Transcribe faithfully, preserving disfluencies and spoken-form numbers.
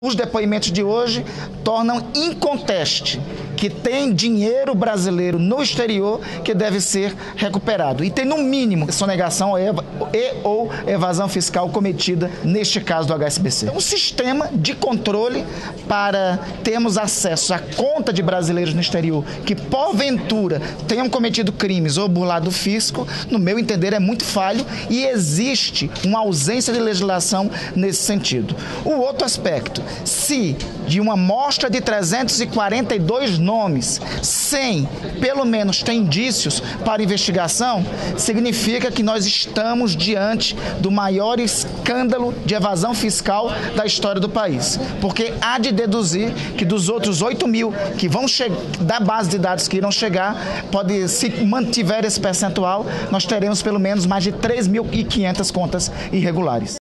Os depoimentos de hoje tornam inconteste que tem dinheiro brasileiro no exterior que deve ser recuperado. E tem, no mínimo, sonegação e ou evasão fiscal cometida, neste caso do H S B C. Um sistema de controle para termos acesso à conta de brasileiros no exterior que, porventura, tenham cometido crimes ou burlado o fisco, no meu entender, é muito falho e existe uma ausência de legislação nesse sentido. O outro aspecto, se de uma amostra de trezentos e quarenta e dois nomes, cem pelo menos tem indícios para investigação, significa que nós estamos diante do maior escândalo de evasão fiscal da história do país. Porque há de deduzir que dos outros oito mil que vão chegar, da base de dados que irão chegar, pode, se mantiver esse percentual, nós teremos pelo menos mais de três mil e quinhentas contas irregulares.